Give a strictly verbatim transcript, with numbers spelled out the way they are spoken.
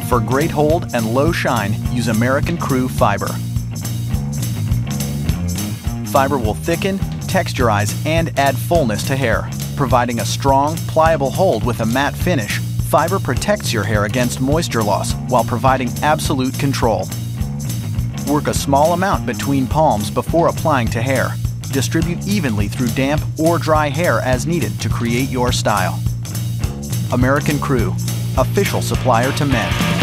For great hold and low shine, use American Crew Fiber. Fiber will thicken, texturize, and add fullness to hair. Providing a strong, pliable hold with a matte finish, Fiber protects your hair against moisture loss while providing absolute control. Work a small amount between palms before applying to hair. Distribute evenly through damp or dry hair as needed to create your style. American Crew, official supplier to men.